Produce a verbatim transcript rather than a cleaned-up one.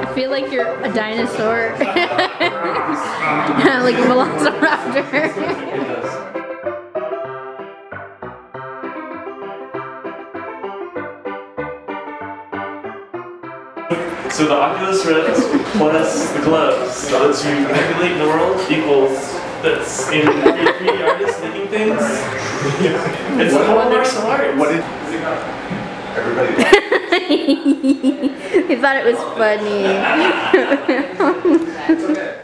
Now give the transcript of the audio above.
feel like you're a dinosaur. Like a velociraptor. So the Oculus Rift plus the gloves, so lets you manipulate the world equals this. And if you're a three D artist making things, it's the whole martial art. What is everybody? He thought it was funny.